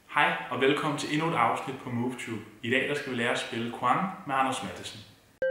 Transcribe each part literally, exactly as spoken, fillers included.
Hej og velkommen til endnu et afsnit på MoveTube. I dag der skal vi lære at spille Quan med Anders Matthesen.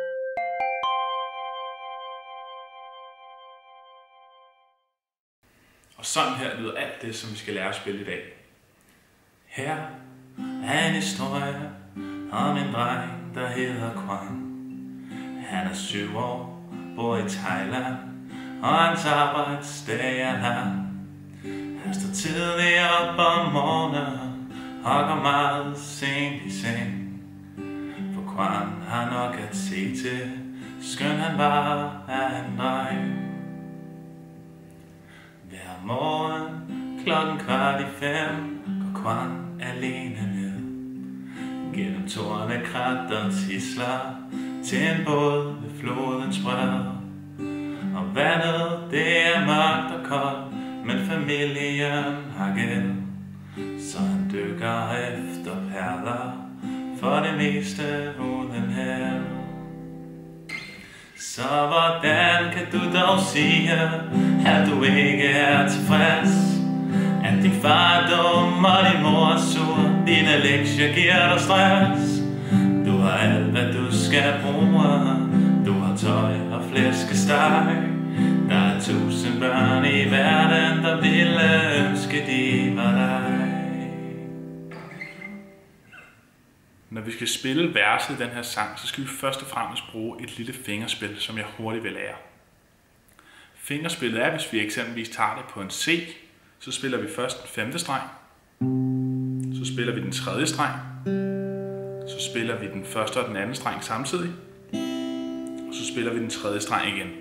Og sådan her lyder alt det, som vi skal lære at spille i dag. Her er en historie om en dreng, der hedder Quan. Han er syv år, bor i Thailand, og hans arbejdssted er lang. Han står tidligt op om morgenen og går meget sent i seng. For Quan har nok at se til, skøn han bare er en dreng. Hver morgen klokken kvart i fem går Quan alene ned gennem tårne, krat og tisler til en båd ved flodens bred. Og vandet det er mørkt og koldt, men familien har gæld, så han dykker efter perler, for det meste uden held. Så hvordan kan du dog sige, at du ikke er tilfreds? At din far er dum og din mor er sur, dine lektier giver dig stress. Du har alt hvad du skal bruge, du har tøj og flæskesteg. Der er tusind børn i verden, der ville ønske de var dig. Når vi skal spille verset i den her sang, så skal vi først og fremmest bruge et lille fingerspil, som jeg hurtigt vil lære. Fingerspillet er, hvis vi eksempelvis tager det på en C, så spiller vi først den femte streng, så spiller vi den tredje streng, så spiller vi den første og den anden streng samtidig, og så spiller vi den tredje streng igen.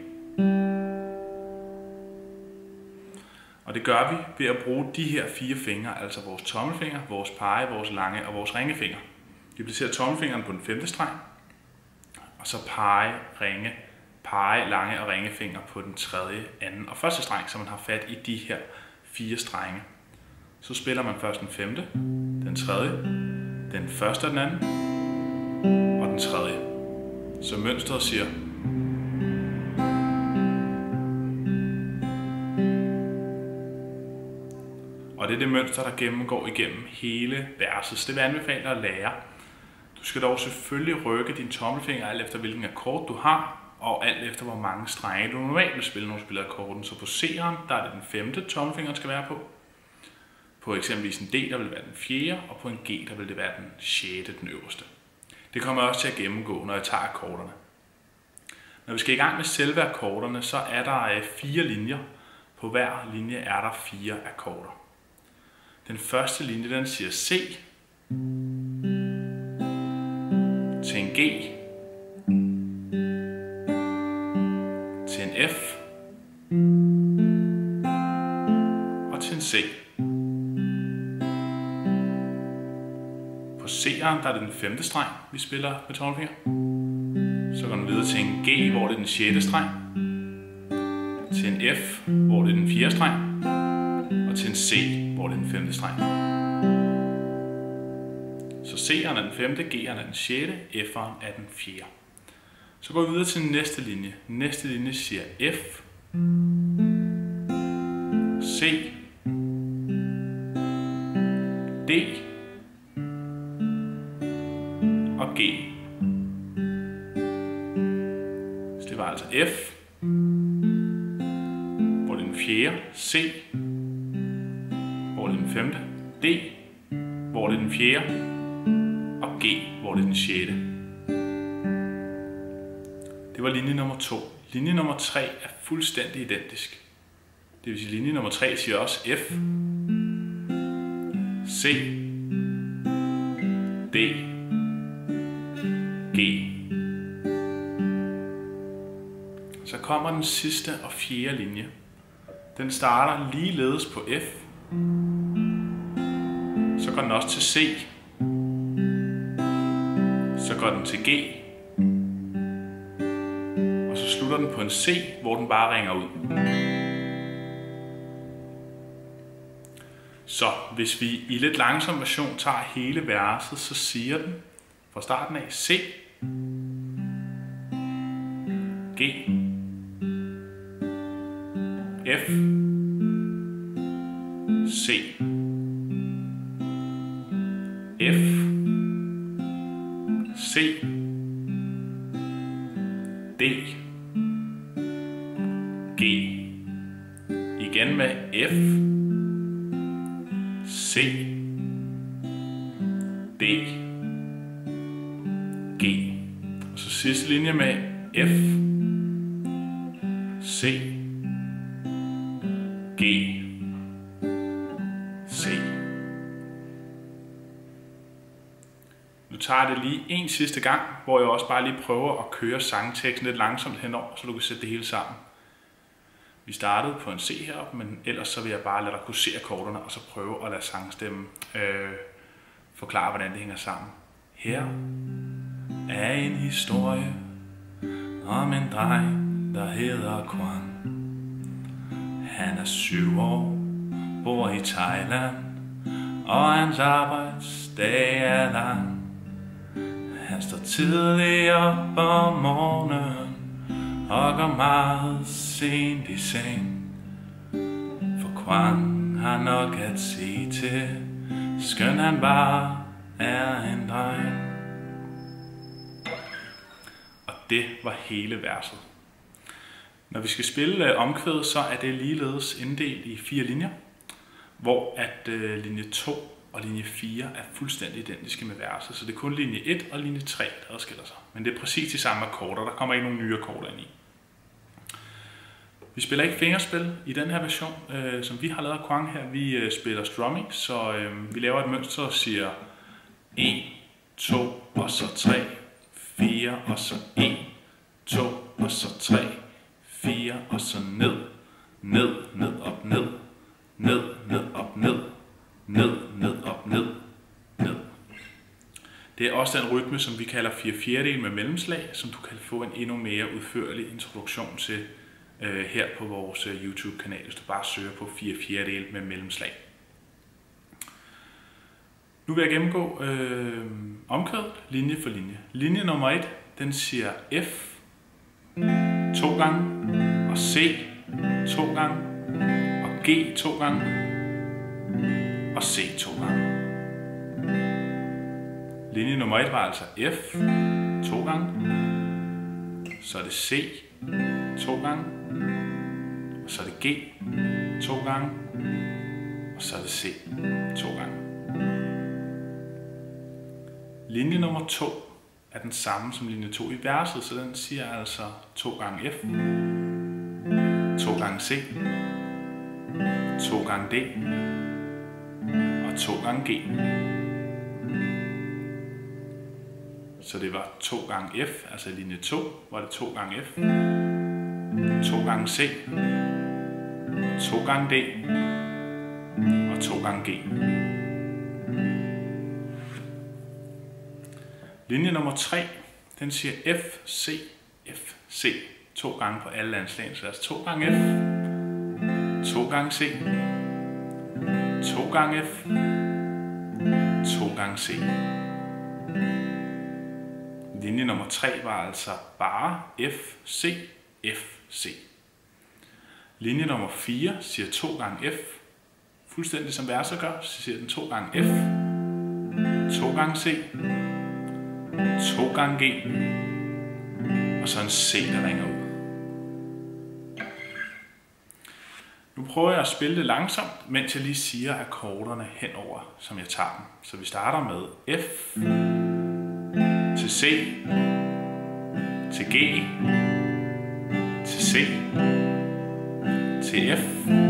Og det gør vi ved at bruge de her fire fingre, altså vores tommelfinger, vores pege, vores lange og vores ringefinger. Vi placerer tommelfingeren på den femte streng, og så pege, ringe, pege, lange og ringefinger på den tredje, anden og første streng, så man har fat i de her fire strenge. Så spiller man først den femte, den tredje, den første og den anden, og den tredje. Så mønstret siger: og det er det mønster, der gennemgår igennem hele verset. Så det vil jeg anbefale at lære. Du skal dog selvfølgelig rykke din tommelfinger alt efter hvilken akkord du har, og alt efter hvor mange strenge du normalt vil spille, når du spiller akkorden. Så på C'eren, der er det den femte tommelfinger, skal være på. På eksempelvis en D, der vil være den fjerde, og på en G, der vil det være den sjette, den øverste. Det kommer jeg også til at gennemgå, når jeg tager akkorderne. Når vi skal i gang med selve akkorderne, så er der fire linjer. På hver linje er der fire akkorder. Den første linje, den siger C til en G, til en F og til en C. På C'eren, der er det den femte streng, vi spiller med tommelfinger. Så går den videre til en G, hvor det er den sjette streng, til en F, hvor det er den fjerde streng, og til en C, hvor det er den femte streng. Så C'eren er den femte, G'eren er den sjette, F'eren er den fjerde. Så går vi videre til den næste linje. Den næste linje siger F, C, D og G. Så det var altså F, hvor det er den fjerde, C, hvor det er den femte, D, hvor det er den fjerde, og G, hvor det er den sjette. Det var linje nummer to. Linje nummer tre er fuldstændig identisk. Det vil sige, linje nummer tre siger også F, C, D, G. Så kommer den sidste og fjerde linje. Den starter ligeledes på F. Så går den også til C. Så går den til G. Og så slutter den på en C, hvor den bare ringer ud. Så hvis vi i lidt langsom version tager hele verset, så siger den fra starten af C, G, F, C, F, C, D, G. Igen med F, C, D, G. Og så sidste linje med F, C, G, C. Nu tager jeg det lige en sidste gang, hvor jeg også bare lige prøver at køre sangteksten lidt langsomt henover, så du kan sætte det hele sammen. Vi startede på en C heroppe, men ellers så vil jeg bare lade dig kunne se akkorderne, og så prøve at lade sangstemmen øh, forklare, hvordan det hænger sammen. Her er en historie om en dreng, der hedder Quang. Han er syv år, bor i Thailand, og hans arbejdsdag er lang. Han står tidligt op om morgenen og går meget sent i seng. For Quang har nok at se til, skøn han bare er en dreng. Og det var hele verset. Når vi skal spille omkvædet, så er det ligeledes inddelt i fire linjer, hvor at øh, linje to og linje fire er fuldstændig identiske med verset. Så det er kun linje et og linje tre, der adskiller sig. Men det er præcis de samme akkorder. Der kommer ikke nogen nye akkorder ind i. Vi spiller ikke fingerspil i den her version, øh, som vi har lavet af Quang her. Vi øh, spiller strumming, så øh, vi laver et mønster og siger en, to, og så tre, fire, og så en, to, og så tre, fire, og så ned, ned, ned, op, ned, ned, ned, op, ned, ned, ned, op, ned, ned. Det er også den rytme, som vi kalder fire fjerdedel med mellemslag, som du kan få en endnu mere udførlig introduktion til øh, her på vores øh, YouTube-kanal, hvis du bare søger på fire fjerdedel med mellemslag. Nu vil jeg gennemgå øh, omkvædet linje for linje. Linje nummer et, den siger F to gange, og C to gange, og G to gange, og C to gange. Linje nummer et var altså F to gange, så er det C to gange, og så er det G to gange, og så er det C to gange. Linje nummer to er den samme som linje to i verset, så den siger altså to gange F, to gange C, to gange D og to gange G. Så det var to gange F, altså i linje to var det to gange F, to gange C, to gange D og to gange G. Linje nummer tre, den siger F, C, F, C. To gange på alle landslagene, så altså to gange F, to gange C, to gange F, to gange C. Linje nummer tre var altså bare F, C, F, C. Linje nummer fire siger to gange F, fuldstændig som verset gør, så siger den to gange F, to gange C, to gange G, og så en C, der ringer ud. Nu prøver jeg at spille det langsomt, mens jeg lige siger akkorderne henover, som jeg tager dem. Så vi starter med F, til C, til G, til C, til F,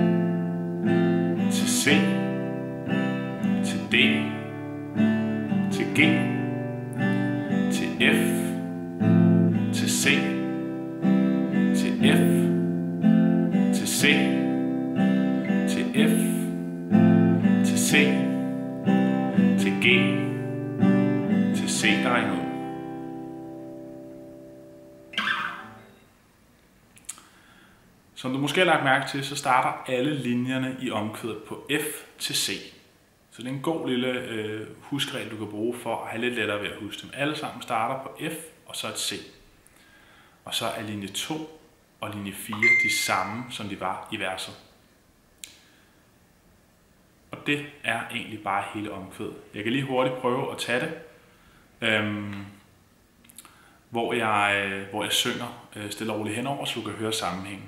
til C, til D, til G, til F, til C, til F, til C, til F, til C, til G, til C, der ringer ud. Som du måske har lagt mærke til, så starter alle linjerne i omkvædet på F til C. Så det er en god lille øh, huskregel, du kan bruge for at have lidt lettere ved at huske dem. Alle sammen starter på F, og så et C. Og så er linje to og linje fire de samme, som de var i verset. Og det er egentlig bare hele omkvædet. Jeg kan lige hurtigt prøve at tage det, øhm, hvor, jeg, øh, hvor jeg synger øh, stille og roligt henover, så du kan høre sammenhængen.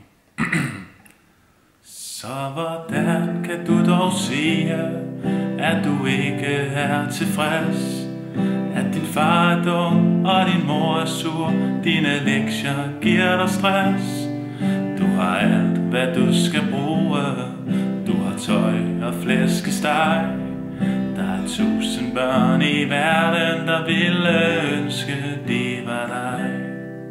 Så hvordan kan du dog sige, at du ikke er tilfreds? At din far er dum, og din mor er sur, dine lektier giver dig stress. Du har alt, hvad du skal bruge, du har tøj og flæskesteg. Der er tusind børn i verden, der ville ønske, det var dig.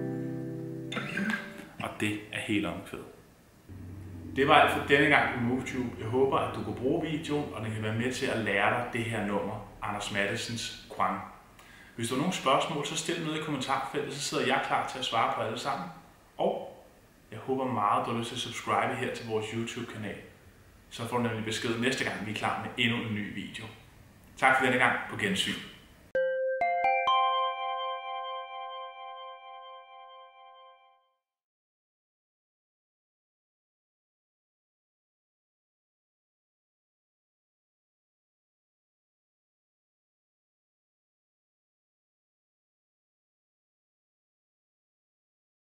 Og det er helt omkvædet. Det var alt for denne gang på MoveTube. Jeg håber, at du kunne bruge videoen, og den kan være med til at lære dig det her nummer, Anders Matthesens Quang. Hvis du har nogle spørgsmål, så stil noget i kommentarfeltet, så sidder jeg klar til at svare på alle sammen. Og jeg håber meget, du har lyst til at subscribe her til vores YouTube-kanal. Så får du nemlig besked næste gang, vi er klar med endnu en ny video. Tak for denne gang. På gensyn.